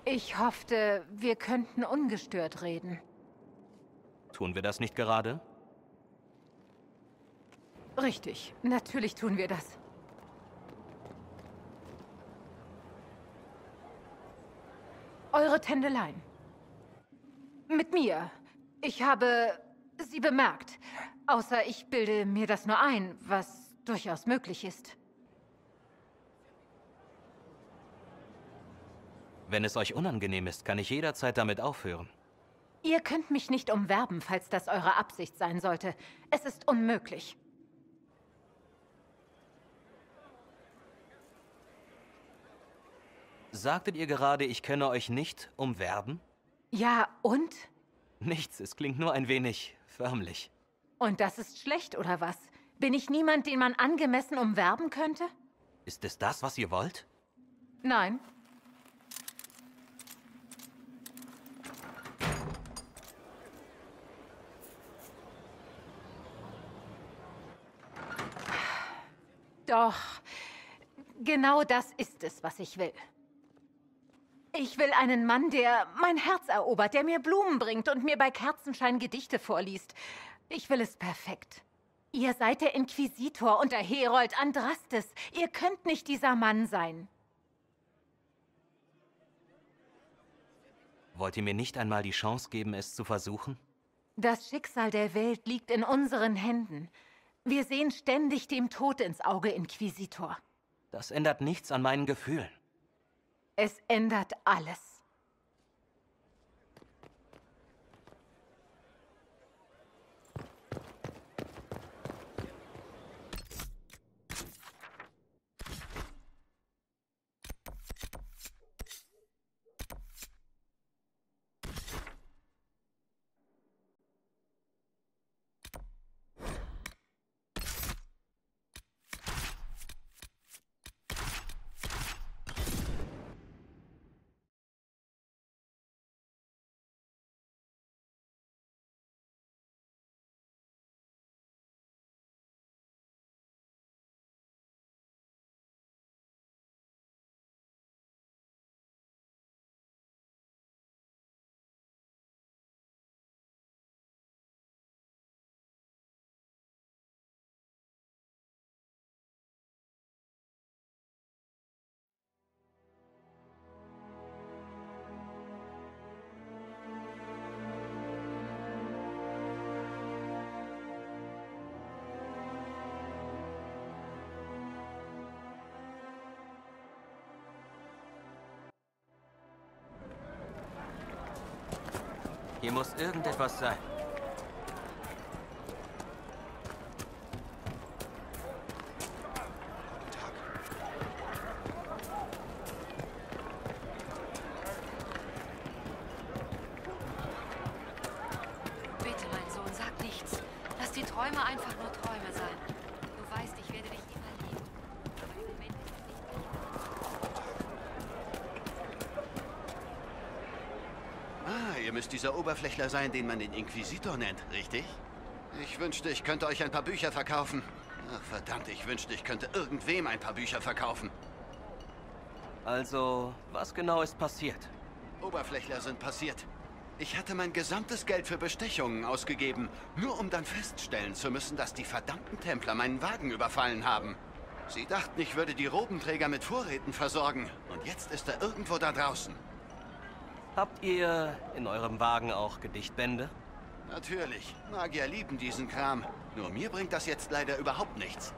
Ich hoffte, wir könnten ungestört reden. Tun wir das nicht gerade? Richtig, natürlich tun wir das. Eure Tändeleien. Mit mir. Ich habe sie bemerkt. Außer ich bilde mir das nur ein, was durchaus möglich ist. Wenn es euch unangenehm ist, kann ich jederzeit damit aufhören. Ihr könnt mich nicht umwerben, falls das eure Absicht sein sollte. Es ist unmöglich. Sagtet ihr gerade, ich könne euch nicht umwerben? Ja, und? Nichts, es klingt nur ein wenig förmlich. Und das ist schlecht, oder was? Bin ich niemand, den man angemessen umwerben könnte? Ist es das, was ihr wollt? Nein. Doch, genau das ist es, was ich will. Ich will einen Mann, der mein Herz erobert, der mir Blumen bringt und mir bei Kerzenschein Gedichte vorliest. Ich will es perfekt. Ihr seid der Inquisitor und der Herold Andrastes. Ihr könnt nicht dieser Mann sein. Wollt ihr mir nicht einmal die Chance geben, es zu versuchen? Das Schicksal der Welt liegt in unseren Händen. Wir sehen ständig dem Tod ins Auge, Inquisitor. Das ändert nichts an meinen Gefühlen. Es ändert alles. Hier muss irgendetwas sein. Bitte, mein Sohn, sag nichts. Lass die Träume einfach nur Träume sein. Du weißt, ich werde dich immer lieben. Aber im Moment ist es nicht. Ihr müsst dieser Oberflächler sein, den man den Inquisitor nennt, richtig? Ich wünschte, ich könnte euch ein paar Bücher verkaufen. Ach, verdammt, ich wünschte, ich könnte irgendwem ein paar Bücher verkaufen. Also, was genau ist passiert? Oberflächler sind passiert. Ich hatte mein gesamtes Geld für Bestechungen ausgegeben, nur um dann feststellen zu müssen, dass die verdammten Templer meinen Wagen überfallen haben. Sie dachten, ich würde die Robenträger mit Vorräten versorgen. Und jetzt ist er irgendwo da draußen. Habt ihr in eurem Wagen auch Gedichtbände? Natürlich. Magier lieben diesen Kram. Nur mir bringt das jetzt leider überhaupt nichts.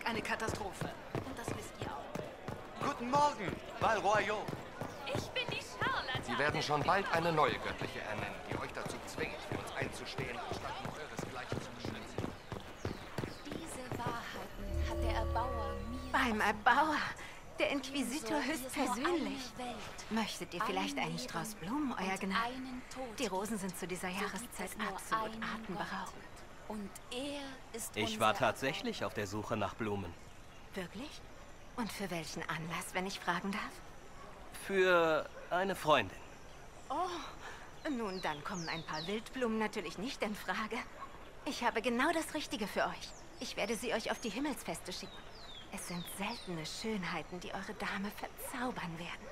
Volk eine Katastrophe. Und das wisst ihr auch. Guten Morgen, Val Royaux. Ich bin die Charlatan. Sie werden schon bald eine neue Göttliche ernennen, die euch dazu zwingt, für uns einzustehen, anstatt um euresgleichen zu beschützen. Diese Wahrheiten hat der Erbauer mir... Beim Erbauer, der Inquisitor So höchstpersönlich. ist nur eine Welt. Möchtet ihr vielleicht Ein einen Leben Strauß Blumen, euer und Gnade? einen Tod. Die Rosen sind zu dieser So gibt Jahreszeit es nur absolut einen atemberaubend. Gott. Und er ist Ich unser war tatsächlich auf der Suche nach Blumen. Wirklich? Und für welchen Anlass, wenn ich fragen darf? Für eine Freundin. Oh, nun dann kommen ein paar Wildblumen natürlich nicht in Frage. Ich habe genau das Richtige für euch. Ich werde sie euch auf die Himmelsfeste schicken. Es sind seltene Schönheiten, die eure Dame verzaubern werden.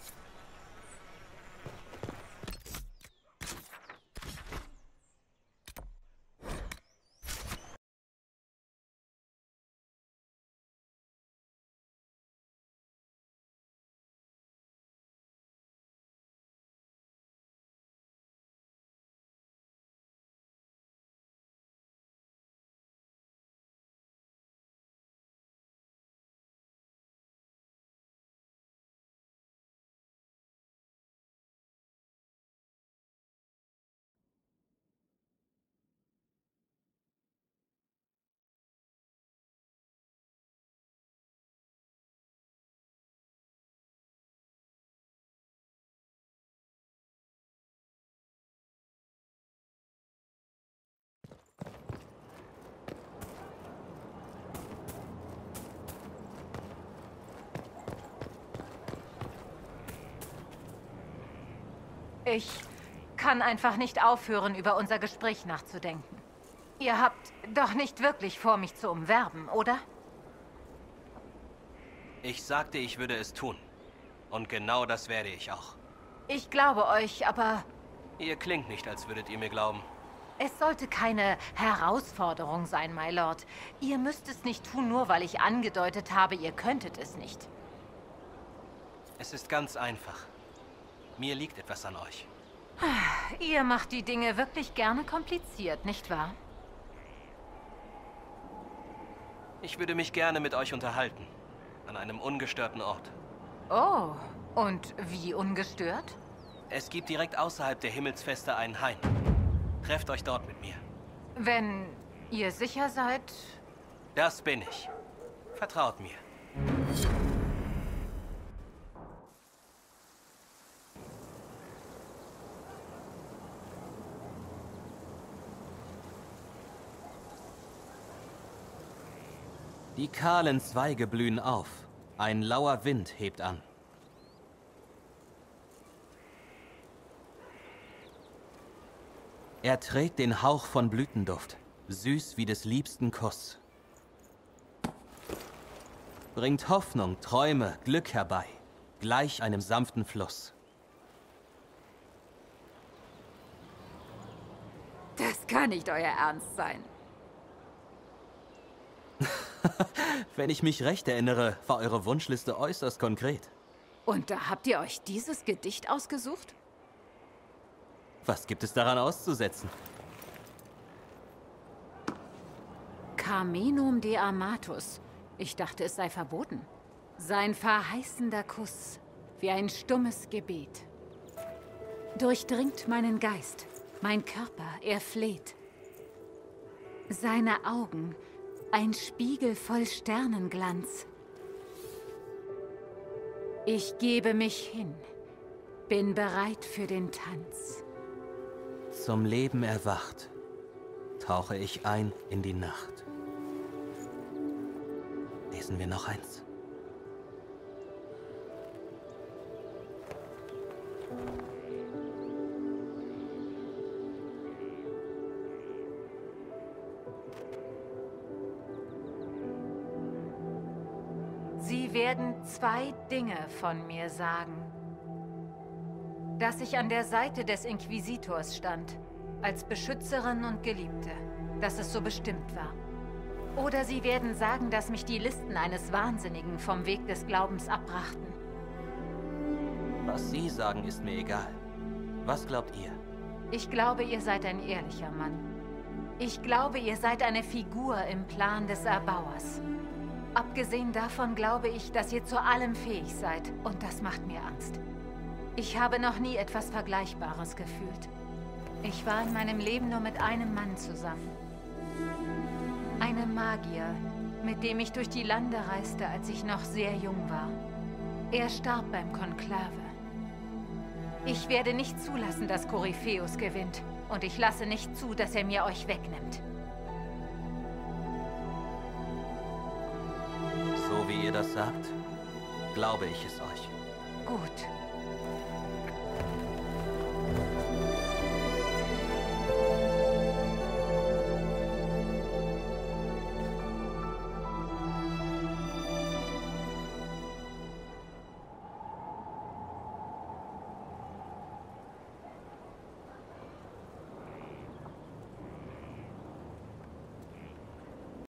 Ich kann einfach nicht aufhören, über unser Gespräch nachzudenken. Ihr habt doch nicht wirklich vor, mich zu umwerben, oder? Ich sagte, ich würde es tun. Und genau das werde ich auch. Ich glaube euch, aber Ihr klingt nicht, als würdet ihr mir glauben. es sollte keine Herausforderung sein, my Lord. Ihr müsst es nicht tun, nur weil ich angedeutet habe, ihr könntet es nicht. Es ist ganz einfach. Mir liegt etwas an euch. Ihr macht die Dinge wirklich gerne kompliziert, nicht wahr? Ich würde mich gerne mit euch unterhalten. An einem ungestörten Ort. Oh, und wie ungestört? Es gibt direkt außerhalb der Himmelsfeste einen Hain. Trefft euch dort mit mir. Wenn ihr sicher seid... Das bin ich. Vertraut mir. Die kahlen Zweige blühen auf. Ein lauer Wind hebt an. Er trägt den Hauch von Blütenduft, süß wie des liebsten Kuss. Bringt Hoffnung, Träume, Glück herbei, gleich einem sanften Fluss. Das kann nicht euer Ernst sein. Wenn ich mich recht erinnere, war eure Wunschliste äußerst konkret. Und da habt ihr euch dieses Gedicht ausgesucht? Was gibt es daran auszusetzen? Carmenum de Amatus. Ich dachte, es sei verboten. Sein verheißender Kuss, wie ein stummes Gebet. Durchdringt meinen Geist, mein Körper, er fleht. Seine Augen, ein Spiegel voll Sternenglanz. Ich gebe mich hin, bin bereit für den Tanz. Zum Leben erwacht, tauche ich ein in die Nacht. Lesen wir noch eins. Sie werden zwei Dinge von mir sagen. Dass ich an der Seite des Inquisitors stand, als Beschützerin und Geliebte, dass es so bestimmt war. Oder sie werden sagen, dass mich die Listen eines Wahnsinnigen vom Weg des Glaubens abbrachten. Was Sie sagen, ist mir egal. Was glaubt ihr? Ich glaube, ihr seid ein ehrlicher Mann. Ich glaube, ihr seid eine Figur im Plan des Erbauers. Abgesehen davon glaube ich, dass ihr zu allem fähig seid. Und das macht mir Angst. Ich habe noch nie etwas Vergleichbares gefühlt. Ich war in meinem Leben nur mit einem Mann zusammen. Einem Magier, mit dem ich durch die Lande reiste, als ich noch sehr jung war. Er starb beim Konklave. Ich werde nicht zulassen, dass Korypheus gewinnt. Und ich lasse nicht zu, dass er mir euch wegnimmt. So wie ihr das sagt, glaube ich es euch. Gut.